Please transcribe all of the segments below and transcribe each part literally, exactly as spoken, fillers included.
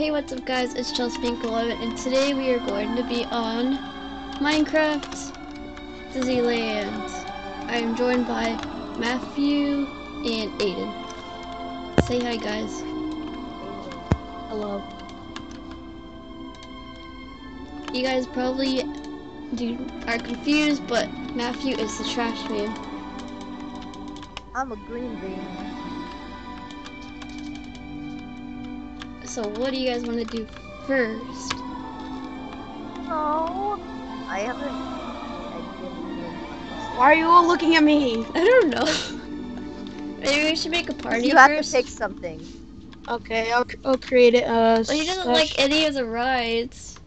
Hey, what's up guys, it's Chelsea eleven and today we are going to be on Minecraft Disneyland. I am joined by Matthew and Aiden. Say hi guys. Hello. You guys probably do, are confused, but Matthew is the trash man. I'm a green bean. So what do you guys want to do first? Oh, I haven't. Why are you all looking at me? I don't know. Maybe we should make a party You have first. to pick something. Okay, I'll, I'll create it. Uh, Well, he doesn't like any of the rides.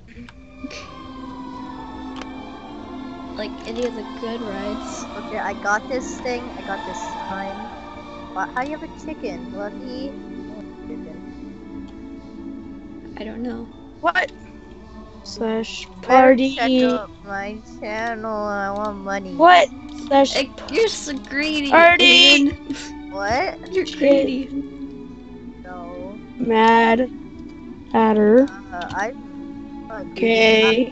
Like any of the good rides. Okay, I got this thing. I got this time. What? How do you have a chicken, Lucky? Oh, chicken. I don't know. What? Slash Better party. check out my channel. I want money. What? Slash Like, you're so greedy. Party! Aiden. What? You're greedy. No. mad adder. Uh, I. Okay.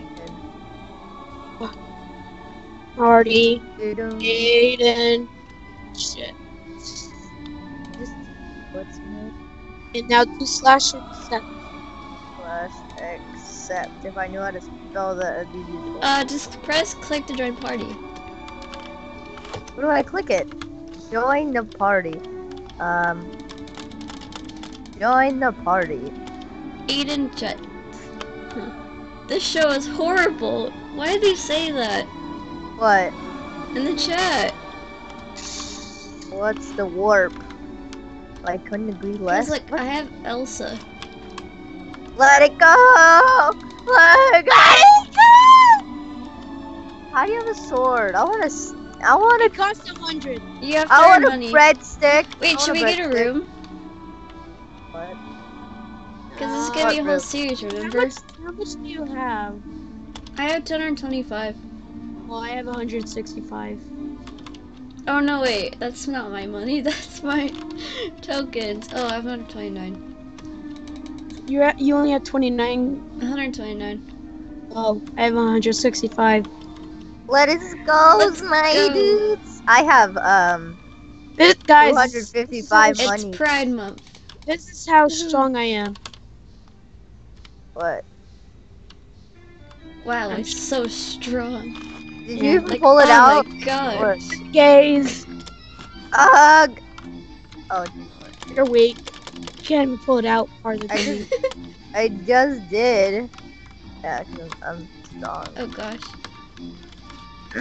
Party. Aiden. Shit. Just what's new? And now do slash accept. Slash accept. If I knew how to spell that, it'd be useful. Uh, just press click to join party. Where do I click it? Join the party. Um. Join the party. Aiden Jet. Huh. This show is horrible. Why did they say that What? in the chat? What's the warp? I couldn't agree Cause less. like I have Elsa. Let it go! Let it go! Let it go! How do you have a sword? I want to. I want It to. costs a hundred. You have to I earn want a money. breadstick. I Wait, want should we get a breadstick. room? What? Cause this is Uh, gonna be a what whole room? series, How remember? much, how much do you have? I have two hundred twenty-five. Well, I have one hundred sixty-five. Oh no, wait, that's not my money. That's my tokens. Oh, I have one hundred twenty-nine. You're at, you only have twenty-nine. one hundred twenty-nine. Oh, I have one hundred sixty-five. Let us go, Let's my go. dudes. I have um This guys. two hundred fifty-five this is money. It's Pride Month. how- This is how strong I am. What? Wow, I'm it's so strong. Did Yeah. you even Like, pull it oh out? my god. Or- Gaze. Ugh. Oh, You're weak. You can't even pull it out farther I than me. just, I just did. Yeah, 'cause I'm strong. Oh gosh. I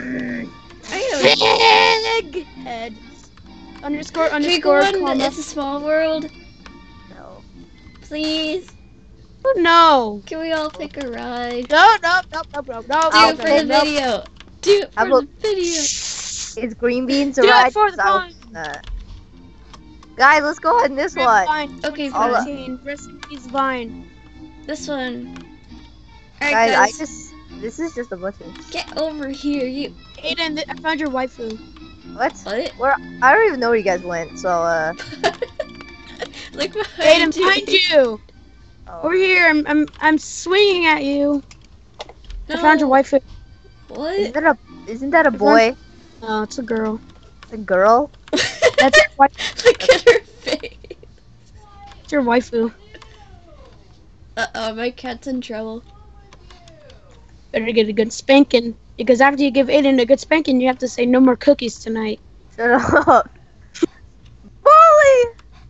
Big head. Underscore Can we go underscore on comma. It's a Small World? No. Please? Oh, no. Can we all pick a ride? No, no, no, no, no, no. Do I'll it for pick- the video. Do it How for about- the video. Is green beans a Do it ride? for the 'Cause I fun. was, uh, Guys, let's go on this one. Vine. Okay, All fine. up. fourteen. Rest in peace, Vine. This one. Alright Guys, guys, I just. This is just a bunch of. get over here. You Aiden, th- I found your waifu. What? what? Where? I don't even know where you guys went. So uh. Look behind Aiden, you. behind you. Oh. Over here. I'm, I'm, I'm swinging at you. No. I found your waifu. What? Isn't that a? Isn't that a boy? Oh, it's a girl. A girl? That's your, wai- Look at her face. that's your waifu. Uh oh, my cat's in trouble. Better get a good spanking. Because after you give Aiden a good spanking, you have to say no more cookies tonight. Shut up. Bully.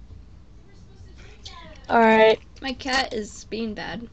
Alright. My cat is being bad.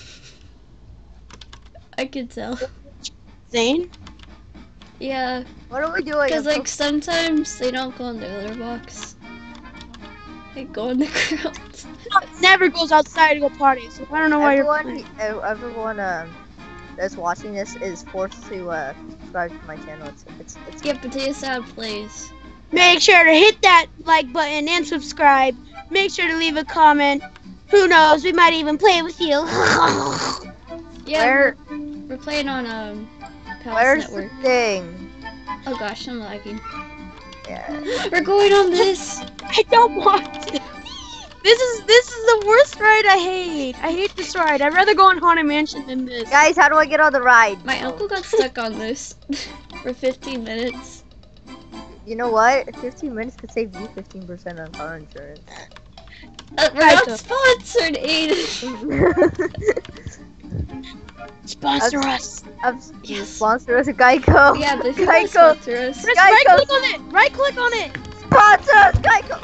I can tell. Zane? Yeah, What are we doing? because like sometimes they don't go in the litter box. They go in the ground. Never goes outside to go party, so I don't know why you're everyone, playing. e- everyone um, that's watching this is forced to uh, subscribe to my channel. It's it's it's. Get Potatosaladplayz. Make sure to hit that like button and subscribe. Make sure to leave a comment. Who knows, we might even play with you. Yeah, Where we're, we're playing on um Palace where's Network. the thing? Oh gosh, I'm lagging. Yeah. We're going on this. I don't want to. This is this is the worst ride. I hate. I hate this ride. I'd rather go on Haunted Mansion than this. Guys, how do I get on the ride? My Oh. uncle got stuck on this for fifteen minutes. You know what? fifteen minutes could save you fifteen percent on car insurance. Uh, we're I not took- sponsored, Aiden. Sponsor I've- us. I'm Yes. sponsor us, Geico. Yeah, but if you Geico. guys sponsor us. Press Geico. right click on it. Right click on it. Sponsor us, Geico.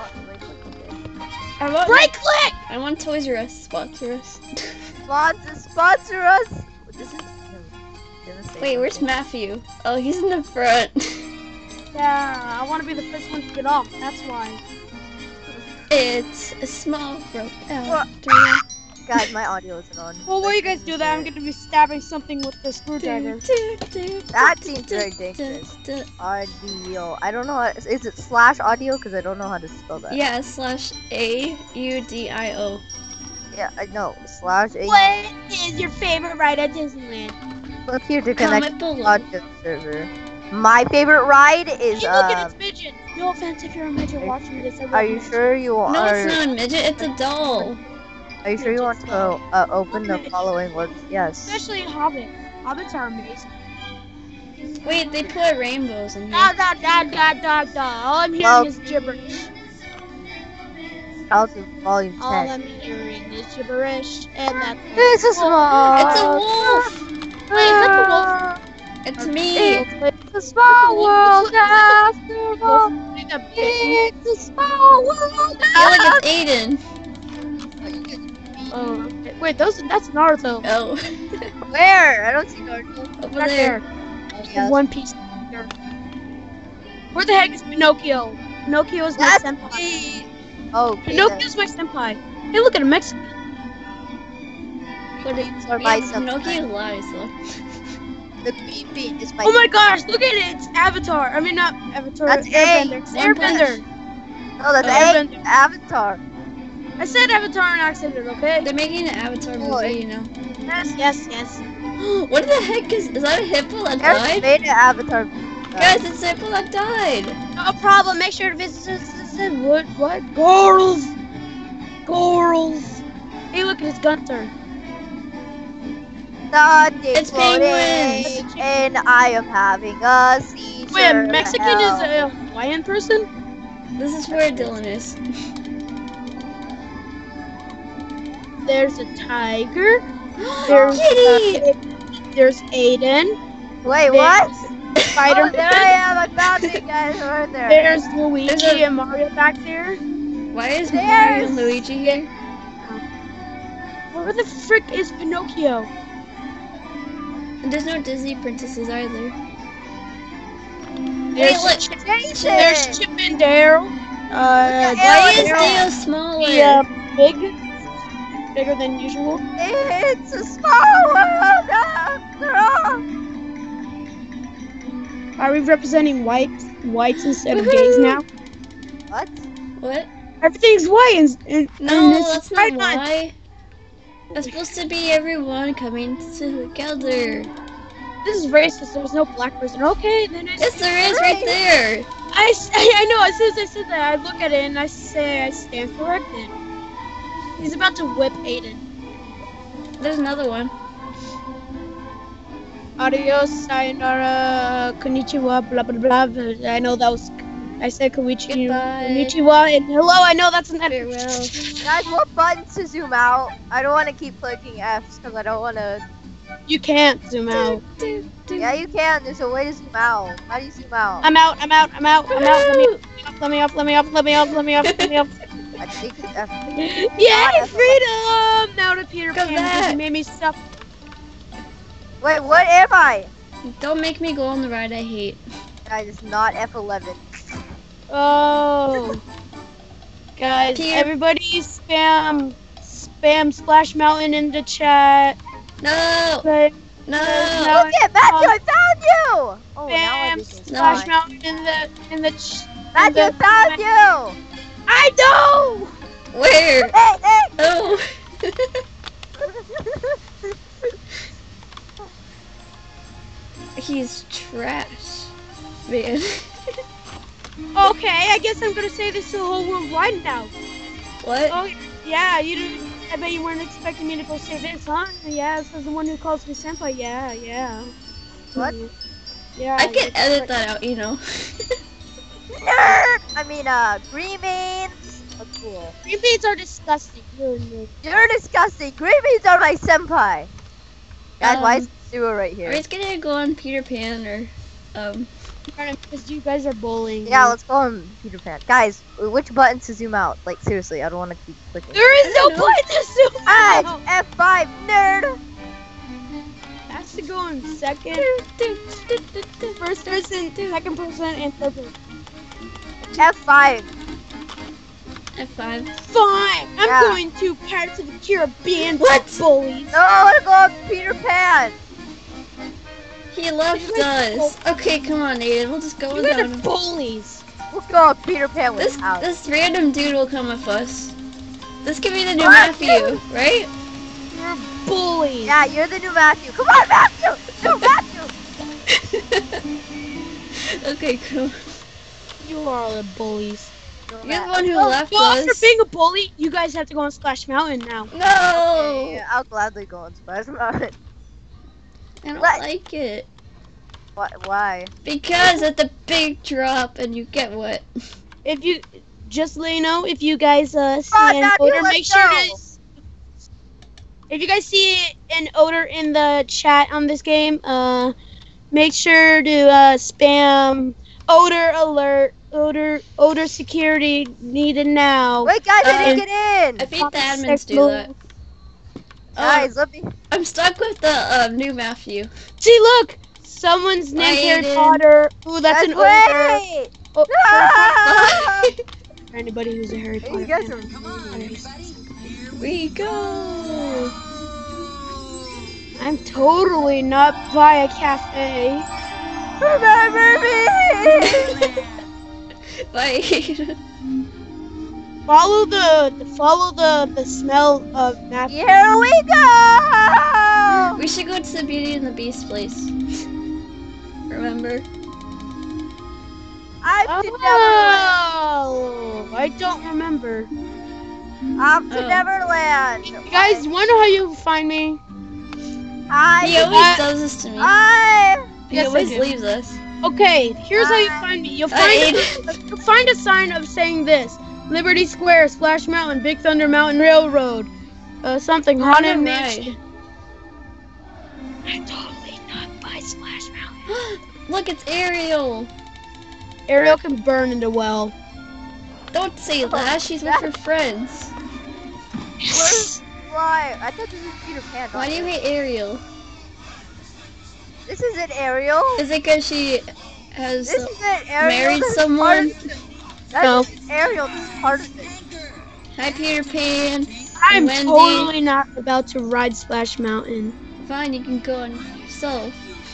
I want, Right click. I want Toys R Us sponsor us. Sponsor, sponsor us. This is. gonna say Wait, where's something. Matthew? Oh, he's in the front. Yeah, I want to be the first one to get off. That's why. It's a small rope out. Guys, my audio isn't on. Well, while you guys do that, I'm going to be stabbing something with the screwdriver. That seems very dangerous. Audio. I don't know. How, is it slash audio? Because I don't know how to spell that. Yeah, slash A U D I O. Yeah, I know. Slash A. What is your favorite ride at Disneyland? Click here to connect Comment below. audio server. My favorite ride is. Hey, look at Um, its midget. No offense if you're a midget are- watching this. I are love you sure you No, are? it's not a midget, it's a doll. Are you sure you want to uh, open the following webs? Yes. Especially Hobbit. Hobbits are amazing. Wait, they put rainbows in Da here. da da da da da. All I'm hearing Well- is gibberish. I'll do volume All ten. I'm hearing is gibberish, and that's It's a small. It's a wolf! Wait, is that the wolf? It's me! It's a small world after all. Wolf? The big- It's a small world. Hey, look, it's Aiden. Oh, okay. Wait, those that's Naruto. Oh. Where? I don't see Naruto. Over Back there. Yes. One Piece. There. Where the heck is Pinocchio? Pinocchio is my That's senpai. me. Oh, okay. Pinocchio's my senpai. Hey, look at a Mexican. But it, Or yeah, myself. Pinocchio lies though. The queen bee is my. Oh my gosh, look at it! It's Avatar. I mean, not Avatar. That's Airbender. It's One Airbender. No, that's Uh, A- Avatar. I said Avatar and accented, okay? They're making an Avatar Boy. movie, you know. Yes, yes, yes. What the heck is, is that a hippo that There's died? made an Avatar. Uh, Guys, it's a hippo that died. No problem. Make sure to visit. What? What? Girls. Girls. Hey, look at his Gunter. Sunday It's floating, penguins. and I am having a seizure. Wait, a Mexican is Help. a Hawaiian person? This is where Dylan is. There's a tiger. There's Kitty! uh, there's Aiden. Wait, There's what? Spider. Oh, there I am. I found it, guys. Right there. There's Luigi There's a- and Mario back there. Why is There's- Mario and Luigi here? Where the frick is Pinocchio? And there's no Disney princesses either. There's, look, Chip, Jason. there's Chip and Dale. Uh, Why is Dale- Dale smaller? the, uh, big, bigger than usual. It's a small world after all. Are we representing whites, whites instead of gays now? What? What? Everything's white and, and, No, and this that's is not Pride Month. why. It's supposed to be everyone coming together. This is racist. There's no black person. Okay, then it's. Yes, there is right there. I, s- I know. As soon as I said that, I look at it and I say I stand corrected. He's about to whip Aiden. There's another one. Adios, sayonara, konnichiwa, blah blah blah. blah. I know that was. I said konnichiwa, Goodbye. konnichiwa, and hello. I know that's an Farewell. Guys, what buttons to zoom out? I don't want to keep clicking F's because I don't want to. You can't zoom out. Do, do. Yeah, you can. There's a way to zoom out. How do you zoom out? I'm out. I'm out. I'm out. I'm out. Let me off. Let me off. Let me off. Let me off. Let me off. Let me off. I think it's F. Yay, freedom! Now to Peter Come Pan because he back. made me stuff. Wait, what am I? Don't make me go on the ride I hate. Guys, it's not F eleven. Oh, guys, Peter- everybody spam, spam Splash Mountain in the chat. No! But No! No. Look at Matthew, I found you! Oh, now spam everything's Splash fine. Mountain in the in the. Ch- in Matthew, I the- found you! I know. Where? Hey, hey! Oh! He's trash. Man. Okay, I guess I'm gonna say this to the whole world wide now. What? Oh, yeah, you didn't, I bet you weren't expecting me to go say this, huh? Yeah, this is the one who calls me senpai. Yeah, yeah. What? Mhm. Yeah. I can you're edit right. that out, you know. Nerd! I mean, uh, green beans. Oh, cool. Green beans are disgusting. You're a nerd. You're disgusting. Green beans are my senpai. Guys, why is Um, sewer right Are here? we just gonna go on Peter Pan or, um, Because you guys are bullying. Yeah, me. let's go on Peter Pan. Guys, which button to zoom out? Like, seriously, I don't want to keep clicking. There is no I don't know. point to zoom Ah, out. F five, nerd! Has to go in second, first person, second person, and third person. F five. F five. Fine, I'm Yeah. going to Pirates of the Caribbean. What? Bullies. No, I want to go on Peter Pan. He left You guys us. Okay, come on, Aiden. We'll just go You without guys are him. bullies. We'll go on Peter Pan This without. this random dude will come with us. This could be the new What? Matthew, right? You're bullies. Yeah, you're the new Matthew. Come on, Matthew! New Matthew! Okay, cool. You are all the bullies. New You're the Matthew. one who Oh, left Well, after us. being a bully, you guys have to go on Splash Mountain now. No! yeah, I'll gladly go on Splash Mountain. I don't What? like it. Why? Why? Because at the big drop and you get what? If you, just to let you know, if you guys uh, see Come on, an Matthew, odor, let's make sure go. to. If you guys see an odor in the chat on this game, uh, make sure to uh, spam odor alert, odor odor security needed now. Wait, guys, I Uh, didn't get in! I think the admins do that. Guys, let me. I'm stuck with the uh, new Matthew. See, look, someone's named Harry Aiden. Potter. Ooh, that's Guys, an odor. wait! Oh, Ah! for anybody who's a Harry Potter You guys fan. are mean. Here we go. I'm totally not by a cafe. Remember me! Bye. Follow the, the follow the the smell of Matthew. Here we go! We should go to the Beauty and the Beast place. Remember? I'm to Neverland. Oh, I don't remember. I'm to Oh. Neverland. You guys wonder how you find me? I. He always I- does this to me. I. He Yes, I always do. leaves us. Okay, here's how you find me. You'll find a, you'll find a sign of saying this: Liberty Square, Splash Mountain, Big Thunder Mountain Railroad, uh, something haunted Right. mansion. I'm totally not by Splash Mountain. Look, it's Ariel. Ariel can burn in the well. Don't say Oh, that. She's with that- her friends. Where's why? I thought this was Peter Pan. Why do you not hate Ariel? This isn't Ariel. Is it because she has This uh, isn't Ariel. married This is someone? part of- That No. isn't Ariel. This is part of it. Hi, Peter Pan. I'm Wendy. totally not about to ride Splash Mountain. Fine, you can go on yourself.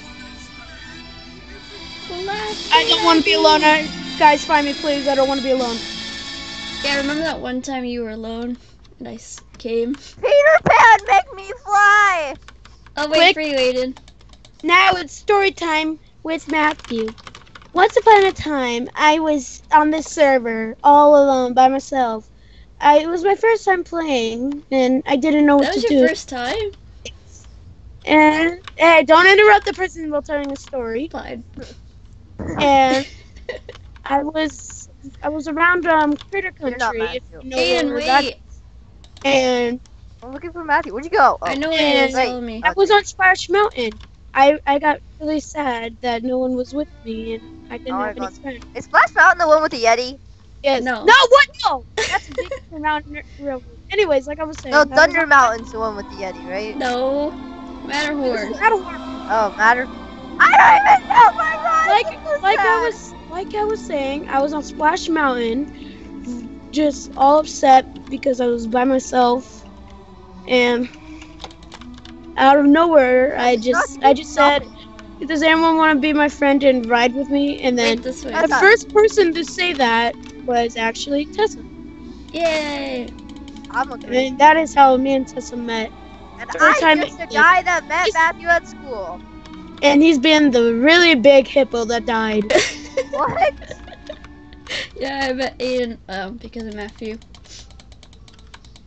I don't want to be alone. I, guys, find me, please. I don't want to be alone. Yeah, remember that one time you were alone and I s- came? Peter Pan, make me fly. I'll wait Quick. for you, Aiden. Now it's story time with Matthew. Once upon a time, I was on this server all alone by myself. I, it was my first time playing, and I didn't know what That was to your do. first time? And hey, don't interrupt the person while telling a story. Fine. And I was I was around um Critter You're not Country, if Matthew. you know Aiden, where that wait. is. And I'm looking for Matthew. Where'd you go? Oh. I know what and- it is. Wait. Follow me. I was on Splash Mountain. I I got really sad that no one was with me, and I didn't Oh, have I any got- friends. Is Splash Mountain the one with the Yeti? Yes. No. No, what? No. That's a big mountain railroad. Anyways, like I was saying. No, I was Thunder on- Mountain's the one with the Yeti, right? No. Matterhorn. Matterhorn. Oh, matter. I don't even know my ride. Like like I was like I was saying, I was on Splash Mountain, just all upset because I was by myself, and out of nowhere, I just I just said, "Does anyone want to be my friend and ride with me?" And then Wait this way. the Tessa. first person to say that was actually Tessa. Yay. I'm looking. And that is how me and Tessa met. And first I'm time just a it- guy that met He's- Matthew at school. And he's been the really big hippo that died. What? Yeah, I met Aiden um, because of Matthew.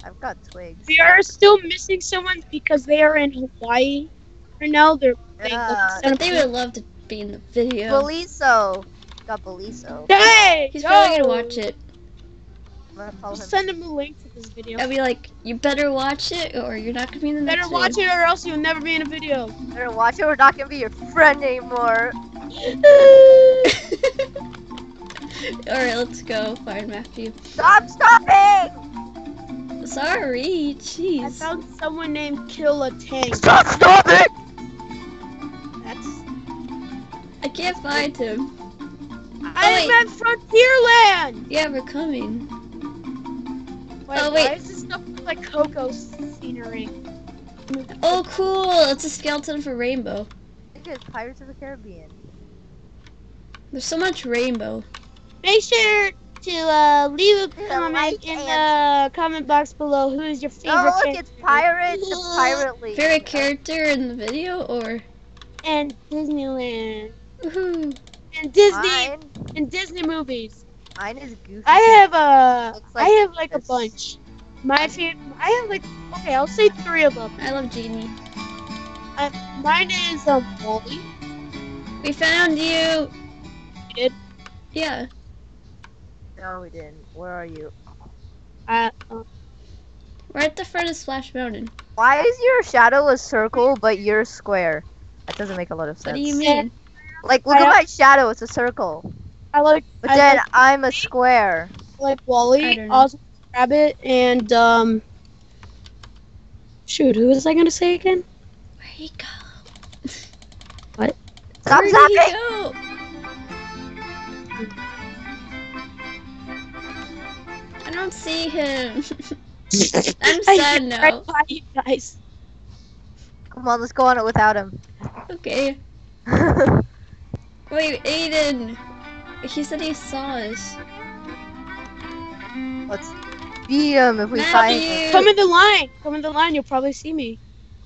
I've got twigs. We are still missing someone because they are in Hawaii right now. They're they Yeah. But they would love to be in the video. Beliso. Got Beliso. Hey, He's yo! probably gonna watch it. I'm gonna follow him. Send him a link to this video. I'll be like, you better watch it or you're not gonna be in the Better next watch video. it or else you'll never be in a video. Better watch it. We're not gonna be your friend anymore. Alright, let's go find Matthew. Stop stopping! Sorry, I jeez. found someone named Kill a Tank. Stop stopping! That's. I can't find him. I wait. am at Frontierland. Yeah, we're coming. Wait, Oh, wait. Why is this stuff look like Coco scenery? Oh, cool! It's a skeleton for Rainbow. I think it's Pirates of the Caribbean. There's so much rainbow. Make sure to uh, leave a Yeah, comment like in and- the comment box below. Who is your favorite Oh, look, character? it's Pirates of Pirate League. Favorite character in the video or? And Disneyland. Woohoo! And Disney. Mine, And Disney movies. mine is Goofy. I have a. Looks I like have like a this. bunch. My favorite. I have like. Okay, I'll say three of them. I love Genie. Uh, mine is um Wally. We found you! You did? Yeah. No, we didn't. Where are you? Uh, uh, We're at the front of Splash Mountain. Why is your shadow a circle but you're square? That doesn't make a lot of sense. What do you mean? Like, look I at have- my shadow. It's a circle. I like. But I then like, I'm a square. like I Wally, don't know. Oswald Rabbit, and um. Shoot, who was I gonna say again? Where'd he go? Stop Where'd he stopping! go? I don't see him. I'm I sad hit now. right by you guys. Come on, let's go on it without him. Okay. Wait, Aiden. He said he saw us. Let's beat him if we find him. Matthew! Come in the line. Come in the line. You'll probably see me.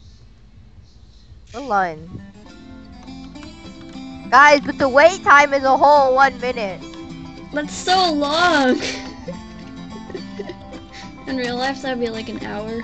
The line. Guys, but the wait time is a whole one minute. That's so long. In real life, that'd be like an hour.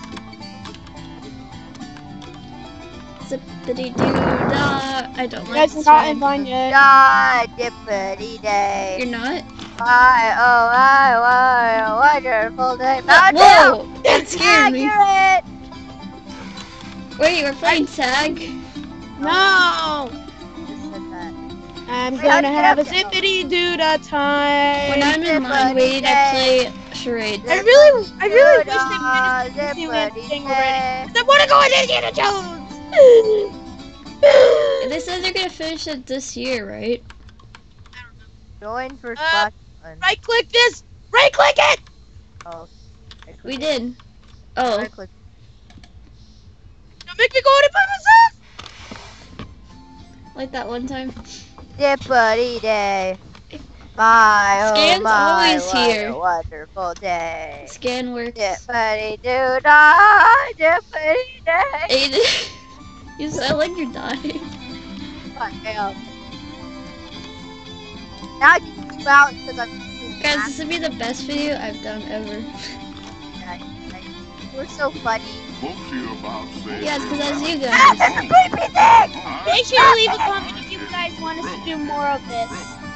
Zippity doo dah. I don't You like guys this are not in one. line yet. God, dippity day. You're not? Why, oh, why, why, a wonderful day. Mountain Dew! Whoa! That scared me. Accurate! Wait, we're playing tag? No. Just said that. I'm Wait, how gonna do you get have a up there? zippity doo dah time. When I'm in mind wait, I play charades. I really, I really wish Doo-dah, they finished the Disneyland zippity thing day. already. I want to go on Indiana Jones. They said they're gonna finish it this year, right? Join for Uh, Splash One. Right click this. Right click it. Oh. right We click. did. Oh, Right click. Don't make me go on it by myself. like that one time. Dippity day. My, oh Scan's my, always what here. a wonderful day. Scan works. Dippity doo dah, dippity day. Aiden, you sound like you're dying. I am. Now I can keep out because I'm. Guys, this would be the best video I've done ever. We're so funny. Yeah, it's because that's you Ah, guys. that's a creepy thing! Make sure to leave a comment if you guys want us to do more of this.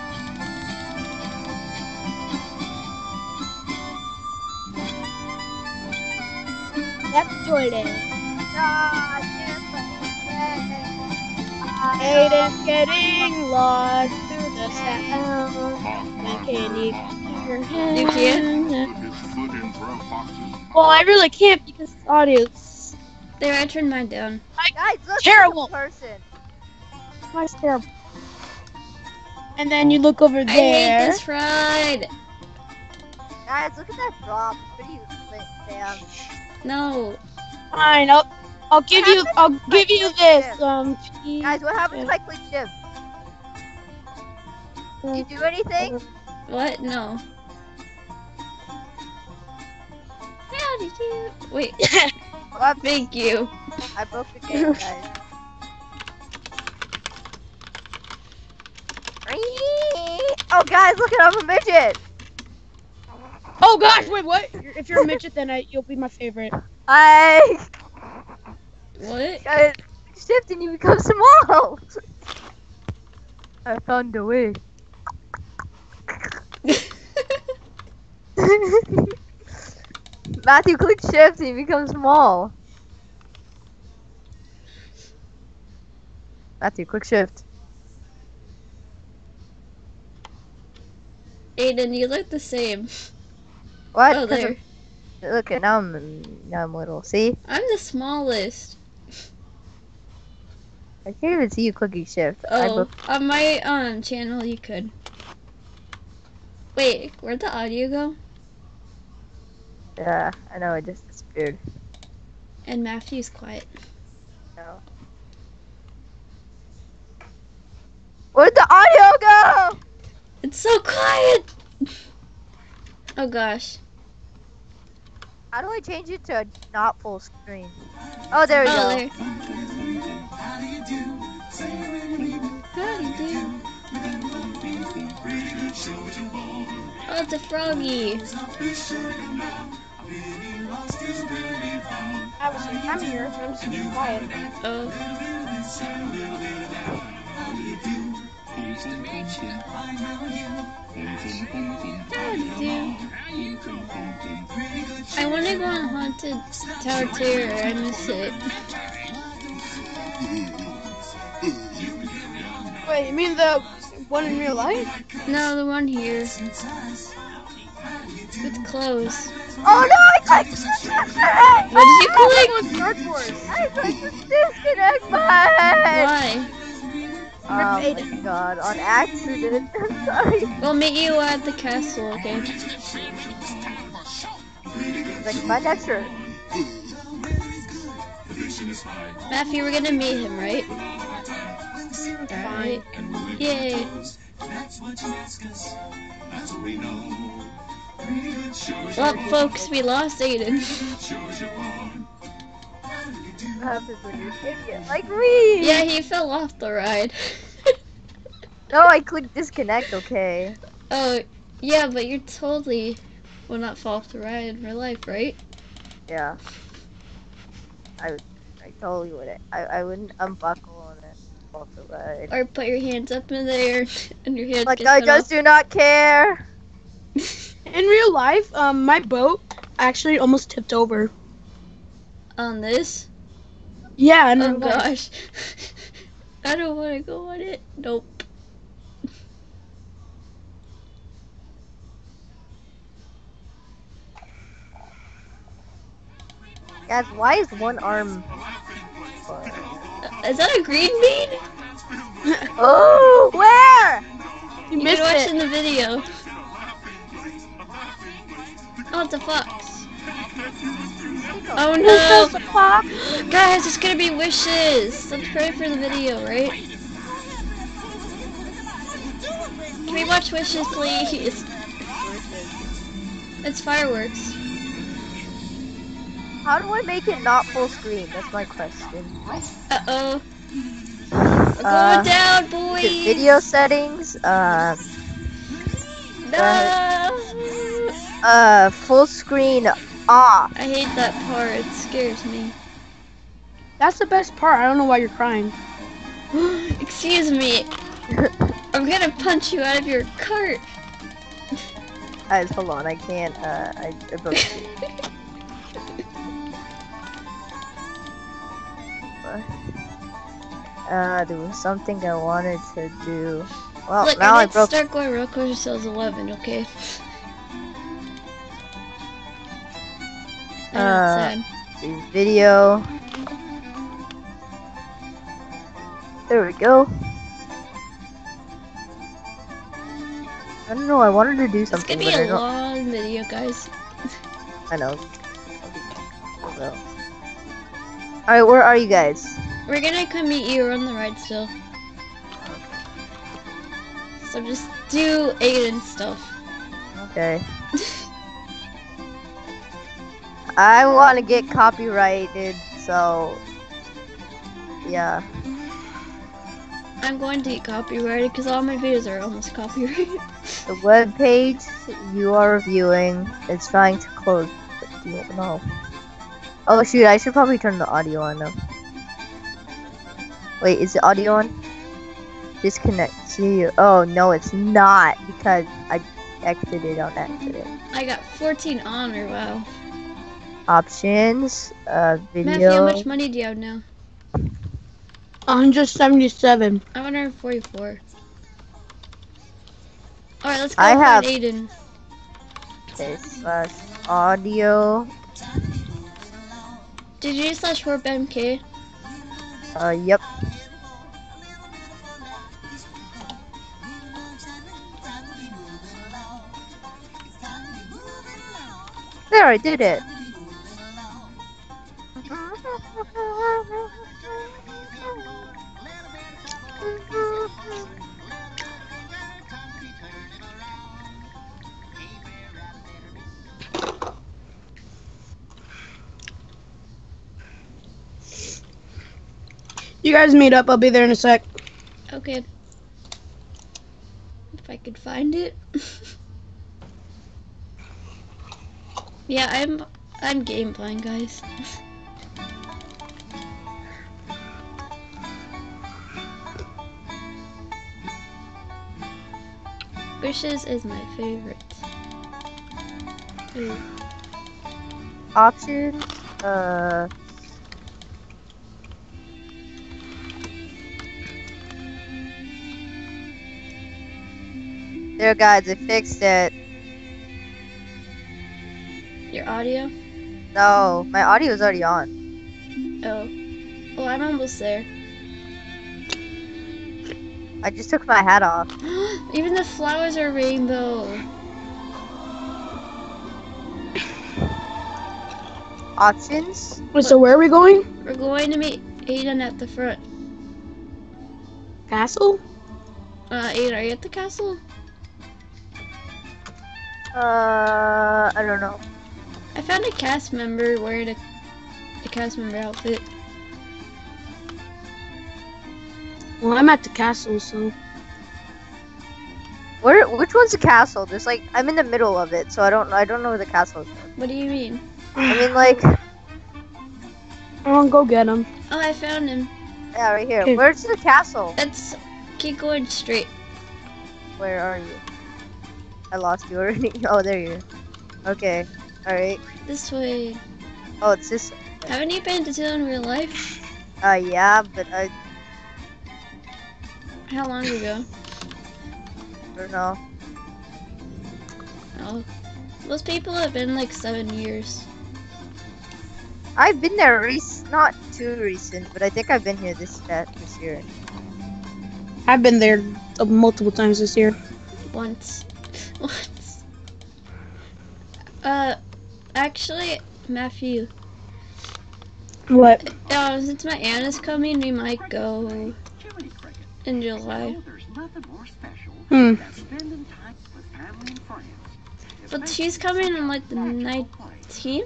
That's Jordan. Ah, dippity day. Aiden's getting lost through the sound. I can't even hear him. You can't? Well, I really can't because it's audio. It's There, I turned mine down. Guys, look Terrible. at the person. it's terrible. And then you look over I hate there. this ride. Guys, look at that drop. Pretty lit, Sam. No. Fine, I'll, I'll give you, happened I'll if I give you click this. shift? Um, Guys, what happens if I click shift? Did you do anything? What? No. How did you? Wait. Whoops, Thank you. I broke the game, guys. Oh, guys, look at I'm a midget. Oh gosh, wait, what? If you're a midget, then I, you'll be my favorite. I What? uh, shift and you become small. I found a way. Matthew, click shift and you become small. Matthew, click shift. Aiden, you look the same. What? Oh, 'Cause there. I'm- Look, now I'm now I'm little. See? I'm the smallest. I can't even see you clicking shift. I Oh, book. on my um channel you could. Wait, where'd the audio go? Yeah, I know. It just disappeared. And Matthew's quiet. No. Where'd the audio go? It's so quiet! Oh gosh. How do I change it to not full screen? Oh, there we Oh, go. there. How do you do? Oh, it's a froggy. Obviously, I'm here. I'm just being quiet. Oh. I want to go on Haunted Tower Terror. I miss it. Wait, you mean the one in real life? No, the one here. With clothes. Oh no! I clicked disconnect. What did you click? That was Dark Force. I clicked the disconnect button. Why? Oh my god! On accident. I'm sorry. We'll meet you at the castle, okay? Like my next shirt. Matthew, we're gonna meet him, right? Fine. Yay. Well, folks, we lost Aiden. What happens when you're an idiot like me? Yeah, he fell off the ride. No, I clicked disconnect. Okay. Oh, yeah, but you're totally will not fall off the ride in real life, right? Yeah. I would. I totally wouldn't. I I wouldn't unbuckle on it off the ride. Or put your hands up in the air and your hands Like get I cut just off. do not care. In real life, um, my boat actually almost tipped over. On this? Yeah, in Oh real life. gosh. I don't want to go on it. Nope. Guys, why is one arm? Is that a green bean? Oh, where? You You missed can watch it. in the video. Oh, it's a fox. Oh no! Who's the fox? Guys, it's gonna be wishes. Let's pray for the video, right? Can we watch wishes, please? It's fireworks. How do I make it not full screen? That's my question. Uh oh. We're going Uh, down, The boys. video settings. Uh, No. uh, full screen off. I hate that part. It scares me. That's the best part. I don't know why you're crying. Excuse me. I'm gonna punch you out of your cart. Guys, hold on. I can't. Uh, I, I broke it. Uh, there was something I wanted to do. Well, Look, now I I did broke. start going real close to cells eleven, okay? I know Uh, it's sad. See video. There we go. I don't know. I wanted to do It's something, gonna be but I a don't. long video, guys. I know. So. All right, where are you guys? We're gonna come meet you. We're on the ride still. So just do Aiden stuff. Okay. I want to get copyrighted, so yeah. I'm going to get copyrighted because all my videos are almost copyrighted. The web page you are reviewing is trying to close. But do you know? Oh shoot! I should probably turn the audio on now. Wait, is the audio on? Disconnect. See you. Oh no, it's not because I exited on accident. I got fourteen honor. Wow. Options. Uh, video. Matthew, how much money do you have now? one hundred seventy-seven. I have one hundred forty-four. All right, let's go I find have- Aiden. Okay, slash audio. Did you slash warp M K? Uh, yep. There, I did it. You guys meet up. I'll be there in a sec. Okay. If I could find it. Yeah, I'm I'm game playing, guys. Wishes is my favorite. Ooh. Options. Uh. There, guys, I fixed it. Your audio? No, my audio is already on. Oh. Well, I'm almost there. I just took my hat off. Even the flowers are rainbow. Options. Wait, so where are we going? We're going to meet Aiden at the front. Castle? Uh, Aiden, are you at the castle? Uh, I don't know. I found a cast member wearing a, a cast member outfit. Well, I'm at the castle, so. Where? Which one's the castle? There's like I'm in the middle of it, so I don't. I don't know where the castle is. What do you mean? I mean, like, I want to go get him. Oh, I found him. yeah, right here. Okay. Where's the castle? Let's keep going straight. Where are you? I lost you already. Oh, there you are. Okay. All right. This way. Oh, it's this. Haven't you been to Zoo in real life? Uh, yeah, but I How long ago? don't know. Oh. Most people have been like seven years. I've been there rec- not too recent, but I think I've been here this that this year. I've been there uh, multiple times this year. Once. Once. Uh, actually, Matthew, What? uh, since my aunt is coming, we might go in July. Hmm. But she's coming on like the nineteenth.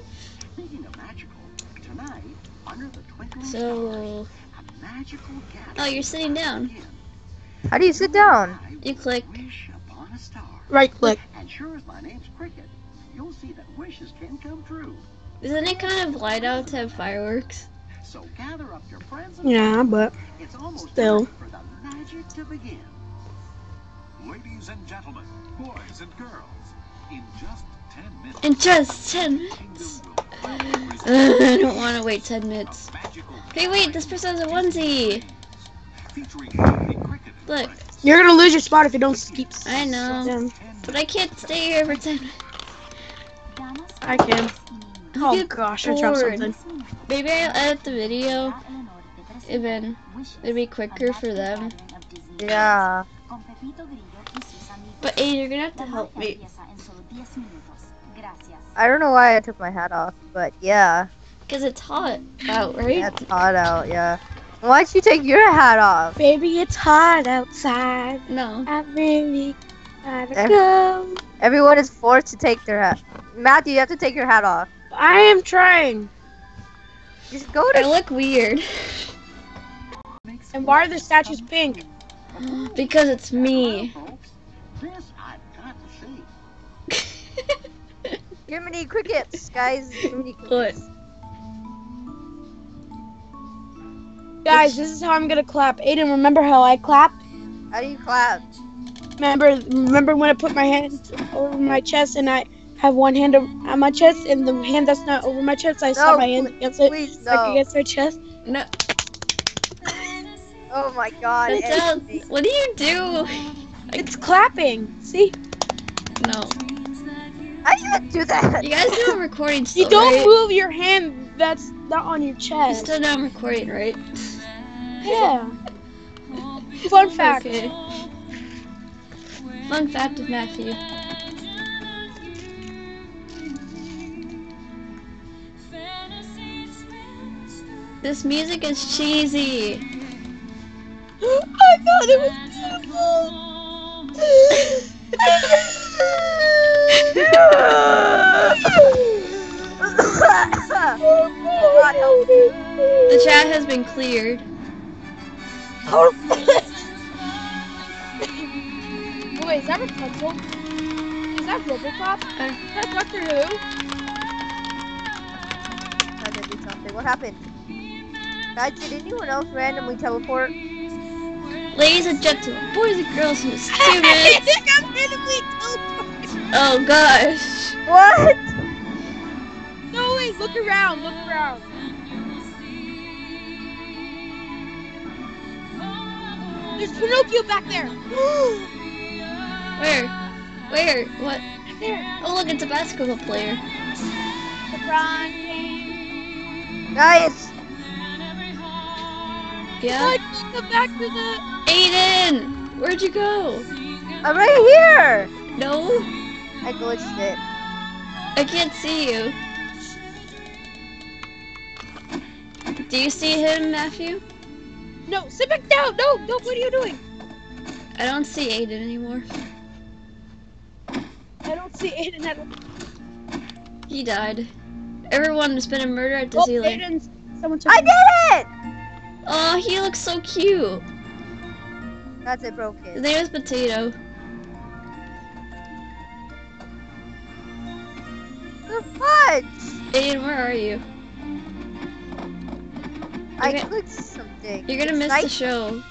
So, oh, you're sitting down. How do you sit down? You click. Right click. And sure as my name's Cricket, you'll see that wishes can come true. Isn't it kind of light out to have fireworks? So gather up your friends and Yeah, but it's almost still. time for the magic to begin. Ladies and gentlemen, boys and girls, in just ten minutes. In just ten minutes. Uh, I don't want to wait ten minutes. Hey, wait, this person has a onesie. Look, You're gonna lose your spot if you don't keep. I know. Yeah, but I can't stay here for ten minutes. I can. I'll Oh get gosh, I dropped bored. something. Maybe I'll edit the video. Even it'd be quicker for them. Yeah. But Aiden, you're gonna have to help me. I don't know why I took my hat off, but yeah. Cause it's hot out, right? Yeah, it's hot out, yeah. Why'd you take your hat off? Baby, it's hot outside. No. I really gotta Eh. go. Everyone is forced to take their hat. Matthew, you have to take your hat off. I am trying. Just go I to. look weird. And why are the statues pink? Because it's me. Well, folks, this I've got to see. Jiminy Crickets, guys. Jiminy What? Crickets. Guys, this is how I'm gonna clap. Aiden, remember how I clap? How do you clap? Remember, remember when I put my hand over my chest and I have one hand on my chest and the hand that's not over my chest, I slap No, my hand pl- against it, please, like no. against my chest. No. Oh my god. It sounds- Anthony. what do you do? It's clapping. See? No. How do you even do that? You guys know I'm recording still, You don't right? move your hand that's not on your You chest. still know I'm recording, right? Yeah. Fun fact. Okay. Fun fact of Matthew. This music is cheesy. I thought it was beautiful. God help me. The chat has been cleared. Wait, is that Rapunzel? Is that Robocop? Uh, Is that Doctor Who? I gotta do something. What happened? Guys, did anyone else randomly teleport? ladies and gentlemen, boys and girls in the students. Oh gosh. What? No, wait, look around, look around. There's Pinocchio back there. Where? Where? What? Back there. Oh look, it's a basketball player. LeBron James. Guys, Yeah? What? Go back to the... Aiden! Where'd you go? I'm right here. No? I glitched it. I can't see you. Do you see him, Matthew? No, sit back down. No, no, what are you doing? I don't see Aiden anymore. I don't see Aiden at all. He died. Everyone has been a murder at Oh, Disneyland. Aiden's... Someone took I him. did it! Oh, he looks so cute. That's it, broke His it. name is Potato. The fudge! Aiden, where are you? I You're gonna- clicked something. You're gonna It's miss night- the show.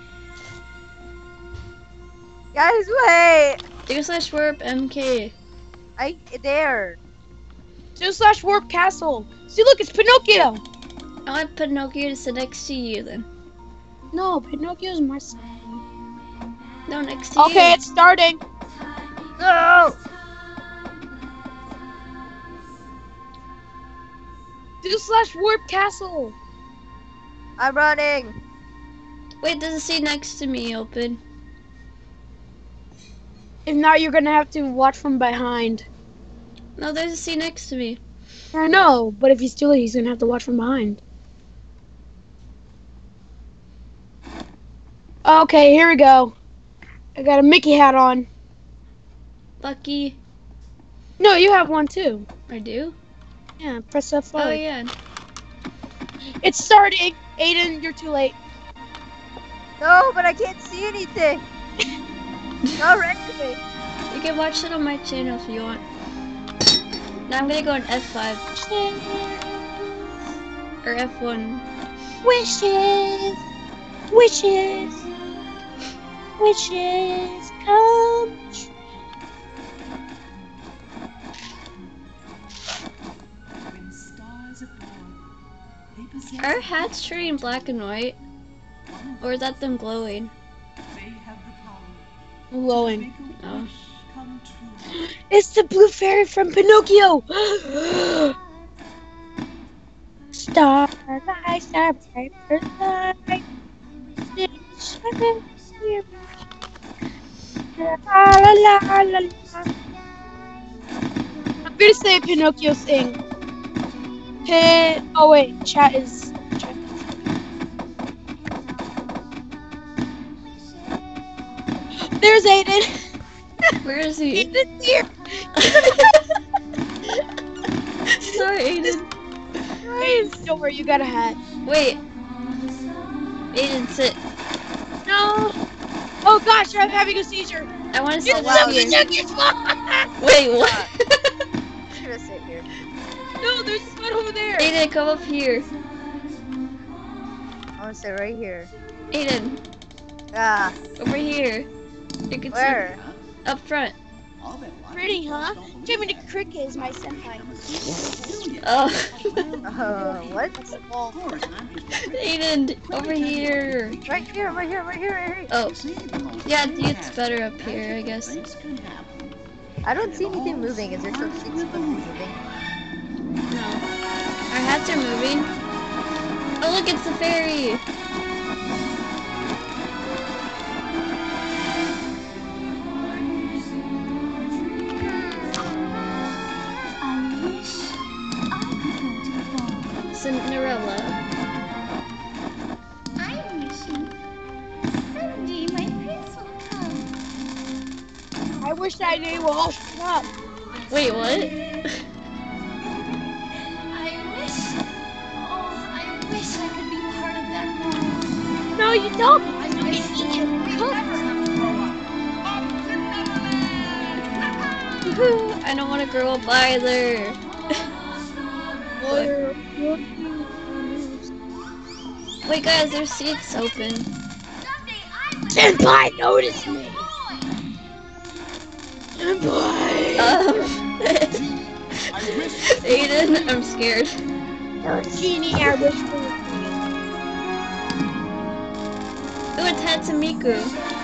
Guys, wait! Do slash warp M K. I there. Two slash warp castle. See, look, it's Pinocchio. I want Pinocchio to sit next to you then. No, Pinocchio's my son. No, next to you. Okay, it's starting. No! Two slash warp castle. I'm running. Wait, there's a seat next to me open. If not, you're gonna have to watch from behind. No, there's a seat next to me. I know, but if he's too late, he's gonna have to watch from behind. Okay, here we go. I got a Mickey hat on. Lucky. No, you have one too. I do? Yeah, press F four. Oh, yeah. It's starting. Aiden, you're too late. No, but I can't see anything. Not ready to me. You can watch it on my channel if you want. Now I'm gonna go on F five. Or F one. Wishes, wishes, wishes come true. When stars are born, they possess Are hats turning black and white? Or is that them glowing? they have the power Glowing. to make a Oh. wish come true. It's the blue fairy from Pinocchio. Starlight, starlight, starlight. La la la la la. I'm gonna say Pinocchio sing. Pin. Oh wait, chat is. Chat. There's Aiden. Where is he? Aiden's here. Sorry, Aiden. Aiden, don't worry, you got a hat. Wait. Aiden, sit. No. Oh gosh, I'm having a seizure. I want to sit It's wow, up so here. ridiculous. Wait, what? I'm gonna sit here. No, there's a spot over there. Aiden, come up here. I'm gonna sit right here. Aiden, Ah, over here. You can where? see up front. All that life Pretty, huh? don't believe Jimmy the that. Cricket is my senpai. Oh, Uh, what? That's the ball. Of course, I'm just a critic. Aiden, over here. Right here, right here, right here, right here. Oh, You see, the most yeah, it's fantastic, better up here, I magical guess. things can happen. I don't And see it anything all moving. Is there some starts things with supposed to be illusion. moving? No. Our hats are moving. Oh, look, it's the fairy. I wish I could go to the ball. Cinderella. I'm wishing someday my prince will come. I wish I knew what all shut up. Wait, what? I wish, oh, I wish I could be part of that ball. No, you don't. I I don't wish get eaten. I don't want to grow up either. Lawyer. Wait, guys, there's seats open. Someday I wish Senpai, notice me. Senpai. Um, Aiden, I'm scared. Genie, I wish for you. Ooh, it's Hatsumiko.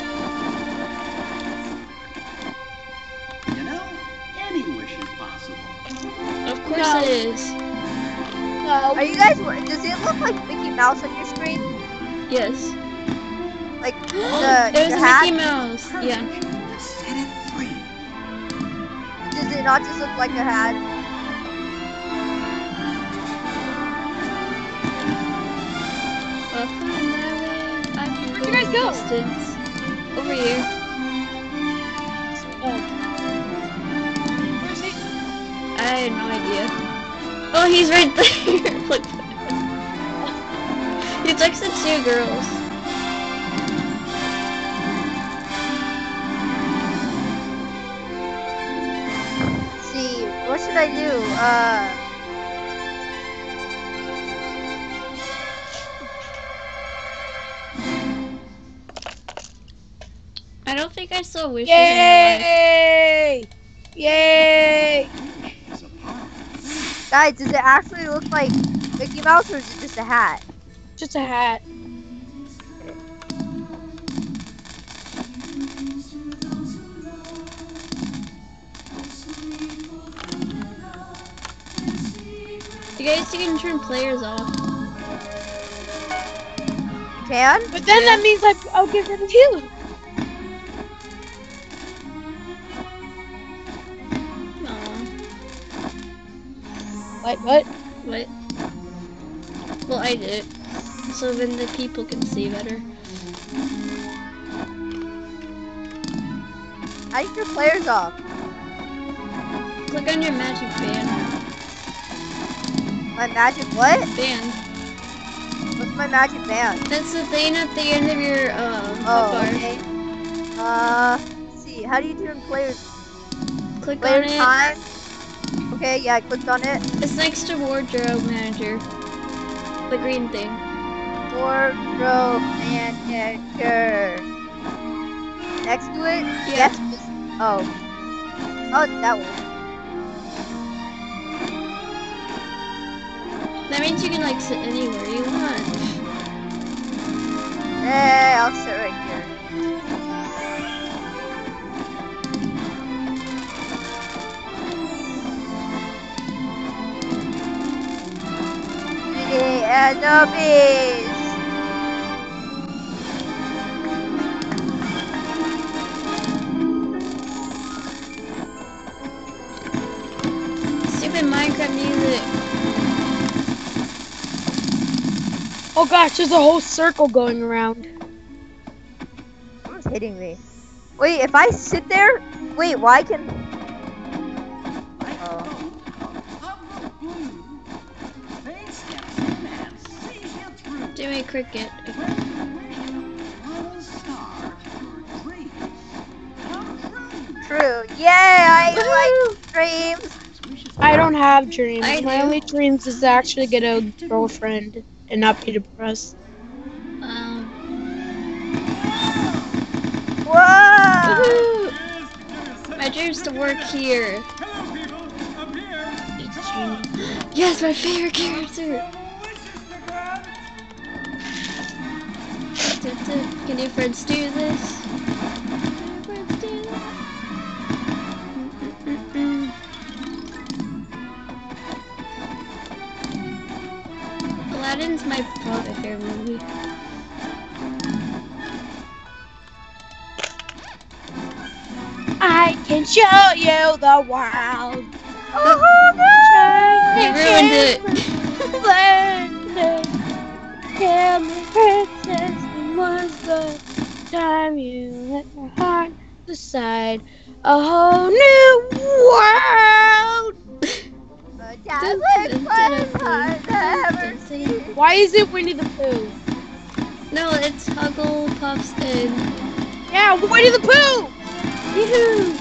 You know, any wish is possible. Of course No. it is. No. Are you guys? Does it look like Mickey Mouse on your screen? Yes. Like the It was your a hat? Mickey Mouse. Yeah. To set it free. Does it not just look like a hat? I'll find my way. I can Where'd you guys go? distance. Over here. Oh. Where's he? I had no idea. Oh, he's right there. Look. He's next to two girls. Let's see, what should I do? Uh, I don't think I saw wishes in real life. Yay! Yay! It's a powerful thing. guys, does it actually look like Mickey Mouse or is it just a hat? Just a hat. You guys, you can turn players off. You can? But then that means I, I'll get rid of you. Aw. What? What? What? Well, I did it. So then the people can see better. How do you turn players off? Click on your magic band. My magic what? Band. What's my magic band? That's the thing at the end of your um, Oh, hotbar. okay. Uh, let's see. How do you turn players? Click Player on it. time? Okay, yeah, I clicked on it. It's next to wardrobe manager. The green thing. Wardrobe manager. Next to it? Yeah. Yes. Oh. Oh, that one. That means you can like sit anywhere you want. Hey, I'll sit right here. The enemies. Stupid Minecraft music. Oh gosh, there's a whole circle going around. Someone's hitting me. Wait, if I sit there? Wait, why can... Like Oh. a boat of the blue. They steps in and sees you through. Jimmy Cricket. When you wish on a star, your I Woohoo! like dreams. I don't have dreams. I My do. only dreams is to actually get a girlfriend and not be depressed. Um, Whoa! woohoo! My dream's to work here. Yes, my favorite character. Can your friends do this? Can your friends do this? Mm-mm-mm. Aladdin's my probably favorite movie. I can show you the world. Oh, You ruined it. Tell me, princess, when was the time you let your heart decide a whole new world? a dazzling place I've never seen. Why is it Winnie the Pooh? No, it's Huggle Puffs and Yeah, Winnie the Pooh! Yoo-hoo!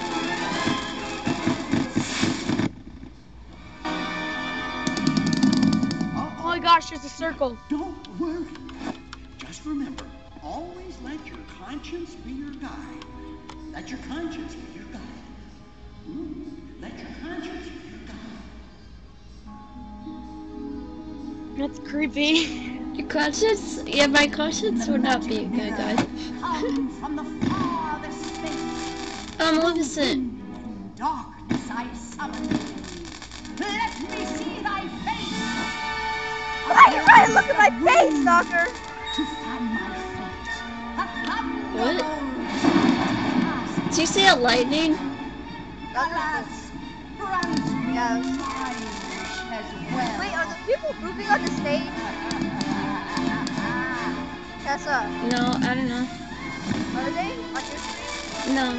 Oh my gosh, there's a circle. Don't worry. Just remember, always let your conscience be your guide. Let your conscience be your guide. Hmm? Let your conscience be your guide. That's creepy. Your conscience? Yeah, my conscience would not be a good guy. Come from the farthest space. I'm Maleficent. In darkness I summon thee. Let me see thy face. Why you trying to look at my face, Stalker? To fan my fate. A What? thunderbolt. Did you see a lightning? Alas, grant me Yes. my wish as well. Wait, are the people moving on the stage? Tessa, No, I don't know. are they on your screen? No.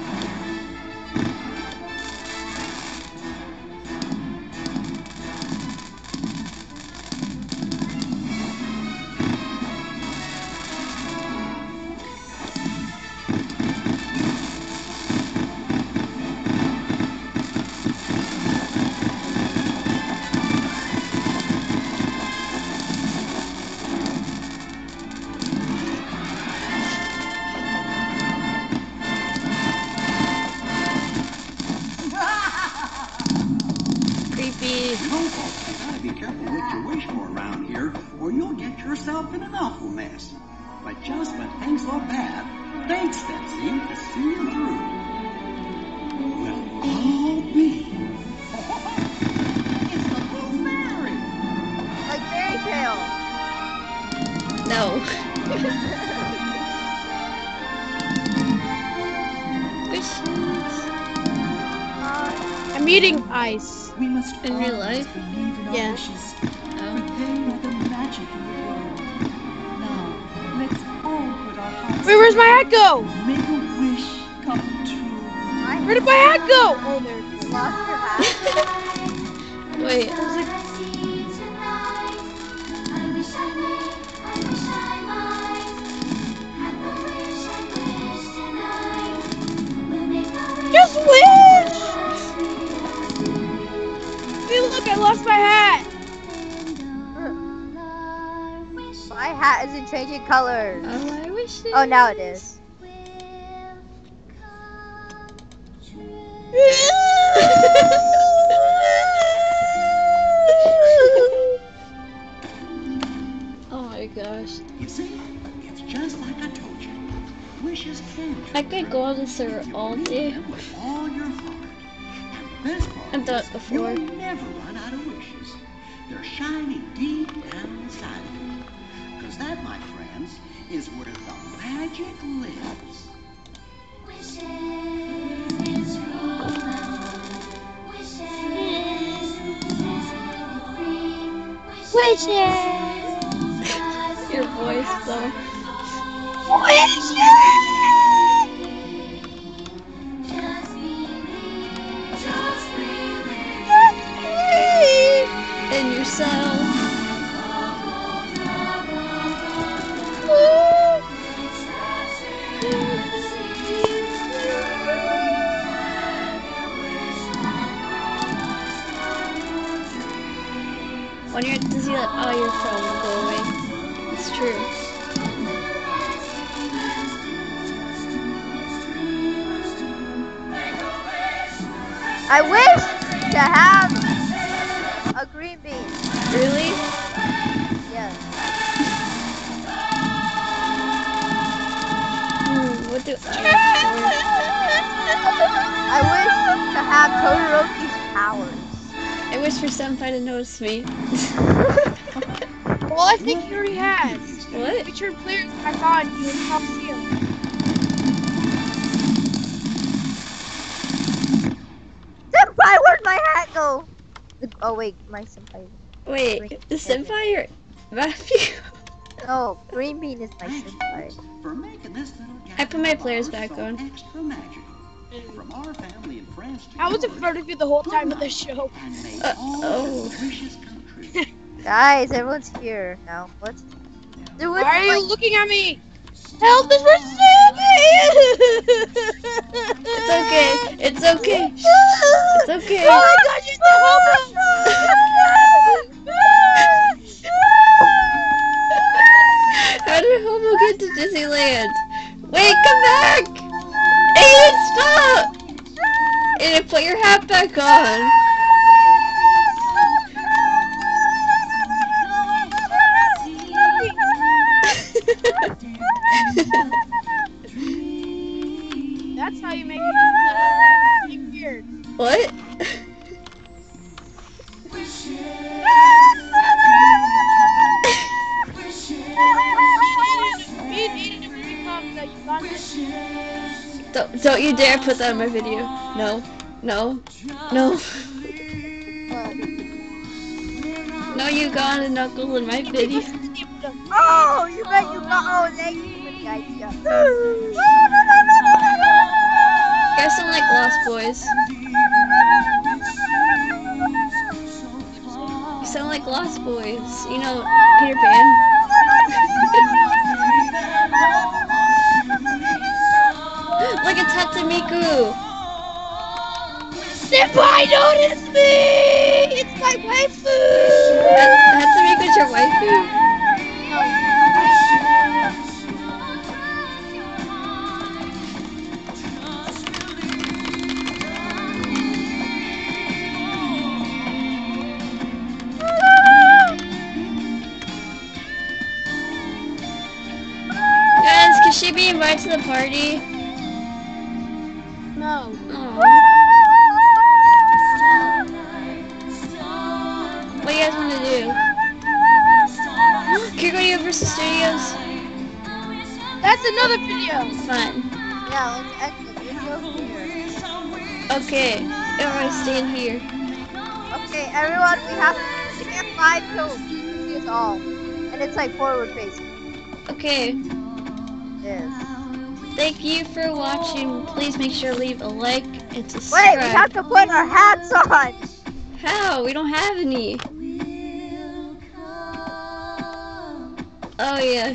Creepy. You know, folks, you gotta be careful what you wish for around here, or you'll get yourself in an awful mess. But just when things look bad, fate steps in to see you through. Will all be. It's the Blue Fairy. Like fairy tale. No. Wishes. Uh, I'm eating ice. We must In real always life? believe in our Yeah. wishes. Oh. They are the magic in the world. Now, let's all put our hearts Wait, where's my hat go? together. Make a wish come true. I Where did my hat go? Oh, there it is. lost your hat. Wait. I see tonight. I wish I may, I wish I might. Have the wish I wish tonight. We'll make a wish. Just wish! Hey, look, I lost my hat. My hat isn't changing colors. Oh, I wish it Oh, now it is. Oh my gosh. You see, it's just like I told you. Wishes can come I could go on this server if you all believe day. them with all your heart. And the best part I've done is it before. you'll never run out of wishes. They're shining deep down inside of you. Because that, my friends, is where the magic lives. Wishes, wishes, wishes. Your voice though. Just believe, just believe. In yourself. When you're at Disneyland, all your phone will go away. It's true. I wish to have a green bean. Really? Yes. Hmm, what do I wish to have Todoroki's powers. I wish for Senpai to notice me. Well, I think he already has. What? We turned players back on. You can help see him. Senpai, where'd my hat go? Oh wait, my senpai. Wait, the Senpai or Matthew? No, green bean is my senpai. For making this little I put my jacket of players ours back so on. Extra magical. From our family and friends to I was in yours, front of you the whole good time of the night, show. and may Uh, all oh. your wishes come true. Guys, everyone's here now. Let's do it. Why are you like- looking at me? Help is for It's okay. It's okay. It's okay. Oh my god, you're the How did Homo get to Disneyland? Wait, come back! Aiden, stop! Aiden, put your hat back on. That's how you make it weird. What? Don't, don't you dare put that in my video. No. No. No. No, you got a knuckle in my video. Oh, you bet you got. Oh, thank you for the idea. You guys sound like Lost Boys. You sound like Lost Boys. You know, Peter Pan. Look at Tatsumiko! Senpai, notice me! It's my waifu! Tatsumiko's your waifu? Guys, can she be invited to the party? No. Aww. What do you guys want to do? Can you go to Universal Studios? That's another video! Fun. Yeah, let's end the video here. Okay, everyone stay in here. Okay, everyone, we have to get five kills. You can see us all. And it's like forward facing. Okay, Yes. thank you for watching. Please make sure to leave a like and subscribe. Wait, we have to put our hats on. How? We don't have any. Oh yeah.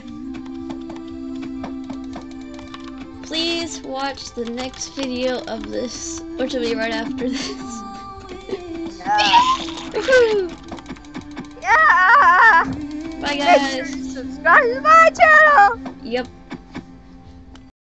Please watch the next video of this, which will be right after this. Yeah. Woohoo! Yeah. Bye Make sure guys. you subscribe to my channel. Yep.